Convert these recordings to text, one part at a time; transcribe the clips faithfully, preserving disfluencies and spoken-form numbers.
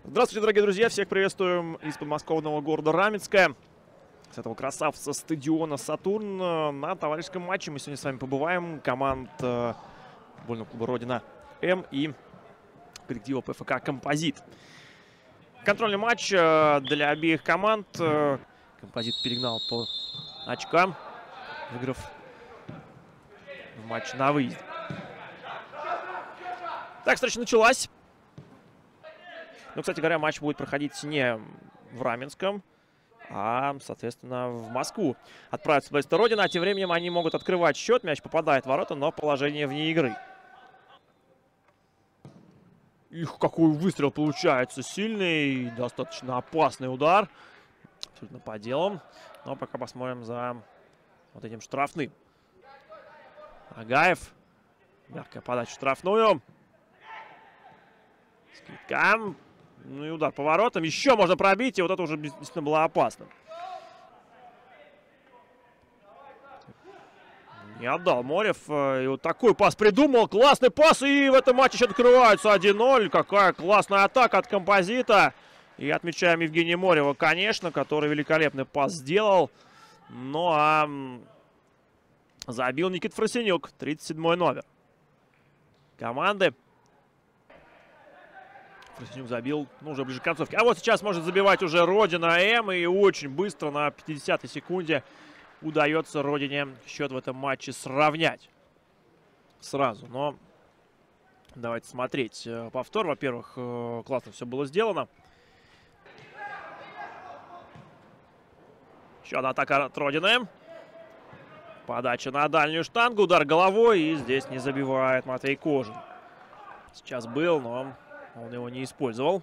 Здравствуйте, дорогие друзья! Всех приветствуем из подмосковного города Раменска. С этого красавца стадиона «Сатурн». На товарищеском матче мы сегодня с вами побываем. Команд э, футбольного клуба «Родина-М» и коллектива ПФК «Композит». Контрольный матч э, для обеих команд. Э, «Композит» перегнал по очкам, выиграв в матче на выезде. Так, встреча началась. Ну, кстати говоря, матч будет проходить не в Раменском, а, соответственно, в Москву. Отправятся в Родина, а тем временем они могут открывать счет. Мяч попадает в ворота, но положение вне игры. Их, какой выстрел получается. Сильный, достаточно опасный удар. Абсолютно по делам. Но пока посмотрим за вот этим штрафным. Агаев. Мягкая подача в штрафную. Скидка. Ну и удар по воротам. Еще можно пробить, и вот это уже действительно было опасно. Не отдал Морев. И вот такой пас придумал. Классный пас. И в этом матче еще открываются один ноль. Какая классная атака от «Композита». И отмечаем Евгения Морева, конечно, который великолепный пас сделал. Ну а забил Никита Фросенюк. тридцать седьмой номер команды. Фросенюк забил, ну, уже ближе к концовке. А вот сейчас может забивать уже Родина-М. И очень быстро, на пятидесятой секунде, удается Родине счет в этом матче сравнять. Сразу. Но давайте смотреть повтор. Во-первых, классно все было сделано. Еще одна атака от Родины. Подача на дальнюю штангу. Удар головой. И здесь не забивает Матвей Кожин. Сейчас был, но он его не использовал.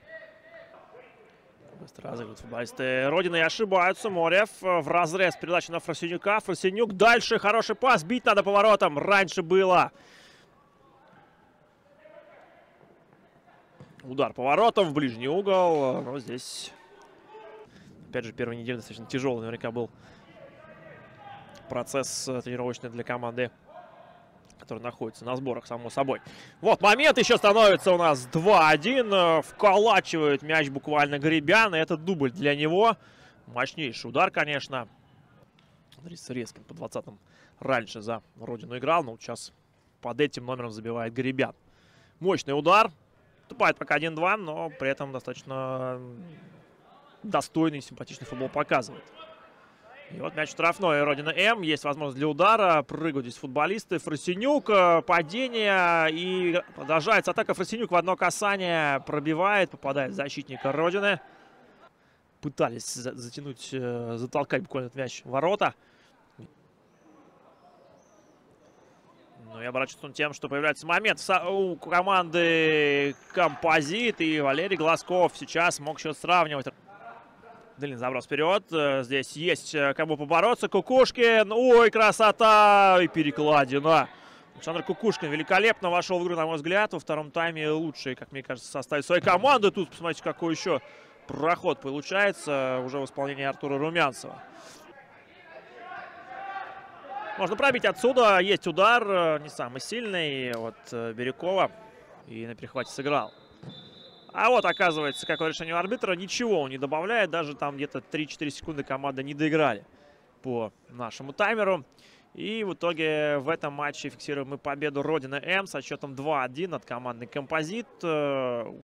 Быстро разыгрывают футболисты Родины и ошибаются. Морев в разрез. Передача на Фросенюка. Фросенюк дальше. Хороший пас. Бить надо поворотом. Раньше было. Удар поворотом в ближний угол. Но здесь, опять же, первая неделя достаточно тяжелый. Наверняка был процесс тренировочный для команды, который находится на сборах, само собой. Вот момент, еще становится у нас два один. Вколачивает мяч буквально Гребян. И это дубль для него. Мощнейший удар, конечно. С резким по двадцатым раньше за Родину играл. Но вот сейчас под этим номером забивает Гребян. Мощный удар. Вступает пока один два, но при этом достаточно достойный, симпатичный футбол показывает. И вот мяч штрафной. Родина-М. Есть возможность для удара. Прыгают здесь футболисты. Фросенюк. Падение. И продолжается атака. Фросенюк в одно касание пробивает. Попадает в защитника Родины. Пытались затянуть, затолкать буквально этот мяч в ворота. Ну и оборачивается он тем, что появляется момент у команды «Композит». И Валерий Глазков сейчас мог счет сравнивать. Длинный заброс вперед. Здесь есть кому побороться. Кукушкин. Ой, красота! И перекладина. Александр Кукушкин великолепно вошел в игру, на мой взгляд. Во втором тайме лучший, как мне кажется, состав своей команды. Тут, посмотрите, какой еще проход получается уже в исполнении Артура Румянцева. Можно пробить отсюда. Есть удар. Не самый сильный от Бирюкова. И на перехвате сыграл. А вот, оказывается, какое решение у арбитра. Ничего он не добавляет. Даже там где-то три-четыре секунды команды не доиграли по нашему таймеру. И в итоге в этом матче фиксируем мы победу Родина-М со счетом два один над командой «Композит».